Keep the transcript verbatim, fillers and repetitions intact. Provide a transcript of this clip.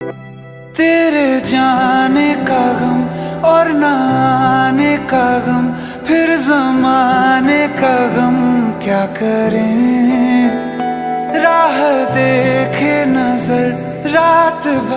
तेरे जाने का गम और न आने का गम, फिर ज़माने का गम क्या करें। राह देखे नजर रात